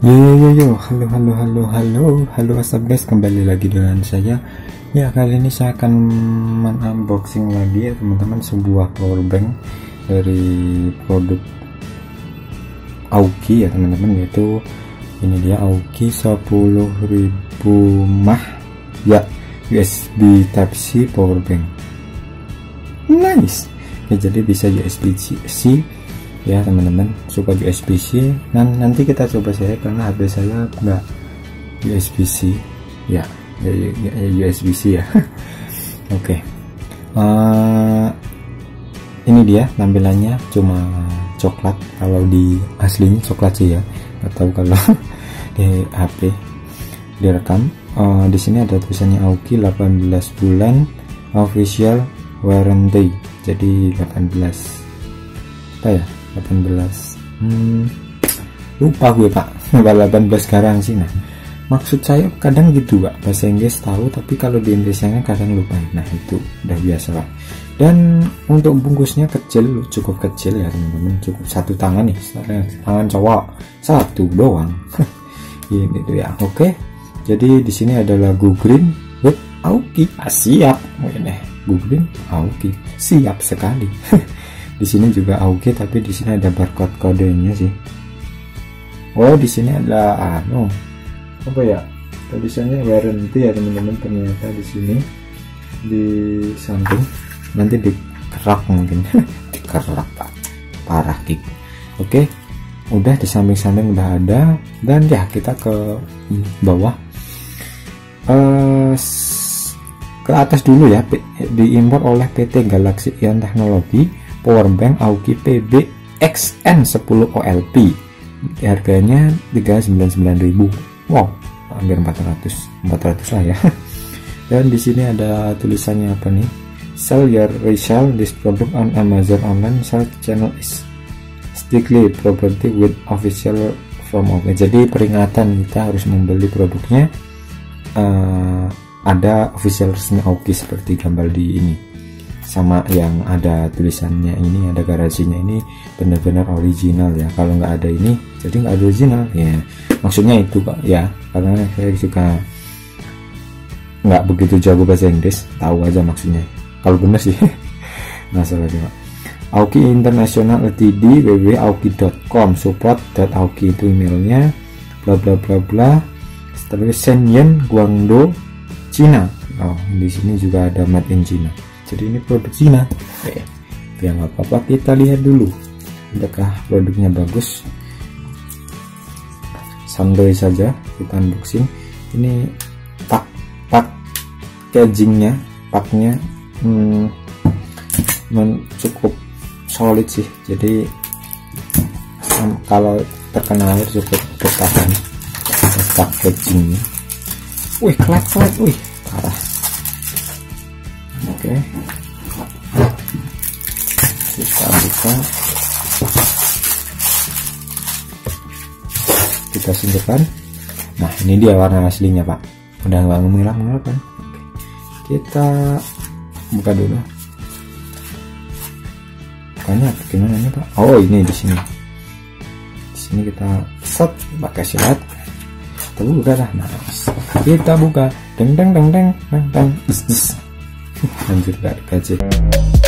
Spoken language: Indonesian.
Yo, halo WhatsApp guys, kembali lagi dengan saya. Ya, kali ini saya akan unboxing lagi ya teman-teman, sebuah powerbank dari produk Aoki ya teman-teman, yaitu ini dia Aoki 10.000 mAh ya, USB Type-C powerbank. Nice ya, jadi bisa USB-C ya teman-teman. Suka USB-C, nanti kita coba saya, karena HP saya enggak USB-C ya, USB-C ya. Oke. Ini dia tampilannya, cuma coklat, kalau di aslinya coklat sih ya, atau kalau di HP direkam. Di sini ada tulisannya Aoki 18 bulan official warranty, jadi 18 apa ya, 18 lupa gue pak, 18 garansi. Nah, maksud saya kadang gitu pak, bahasa Inggris tahu tapi kalau di Indonesia kadang lupa. Nah, itu udah biasa pak. Dan untuk bungkusnya kecil, cukup kecil ya teman-teman, cukup satu tangan nih, tangan cowok satu doang. Ini tuh ya. Oke, jadi di sini ada lagu Green with Aoki. Siap ini Green Aoki, siap sekali. Di sini juga Aoki, tapi di sini ada barcode kodenya sih. Oh, di sini ada apa ya, tulisannya warranty ya teman-teman. Ternyata di sini di samping, nanti dikerak mungkin. Dikerak pak, parah gitu. Oke, udah di samping-samping udah ada. Dan ya, kita ke bawah, ke atas dulu ya. Diimpor oleh PT Galaxy Ion Technology powerbank Aoki PB XN10 OLP, harganya 399.000. Wow, hampir 400 lah ya. Dan di sini ada tulisannya apa nih, sell your resell this product on Amazon online sell channel is strictly property with official from Aoki. Jadi peringatan, kita harus membeli produknya ada official resmi Aoki, seperti gambar di ini, sama yang ada tulisannya ini, ada garasinya, ini benar-benar original ya. Kalau nggak ada ini, jadi nggak ada original ya, maksudnya itu pak ya, karena saya juga nggak begitu jago bahasa Inggris, tahu aja maksudnya kalau bener sih. Masalah sih pak. Aoki International Ltd www.aoki.com, support.aoki itu emailnya, bla bla bla bla. Terus Shenzhen, Guangdong, Cina. Oh, di sini juga ada made in China. Jadi ini produk Cina. Ya nggak apa-apa, kita lihat dulu apakah produknya bagus. Santai saja kita unboxing. Ini packagingnya, paknya cukup solid sih. Jadi kalau terkena air cukup bertahan. Packagingnya, wih, klat, wih, parah. Oke, kita buka, kita singkirkan. Nah, ini dia warna aslinya pak, udah nggak mengelap kan. Kita buka dulu, bukanya gimana nih pak? Oh, ini di sini kita set pakai silat, kita buka lah. Nah, kita buka, deng, lanjut gadget.